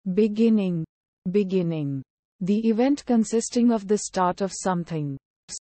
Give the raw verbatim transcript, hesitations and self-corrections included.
Beginning. Beginning. The event consisting of the start of something.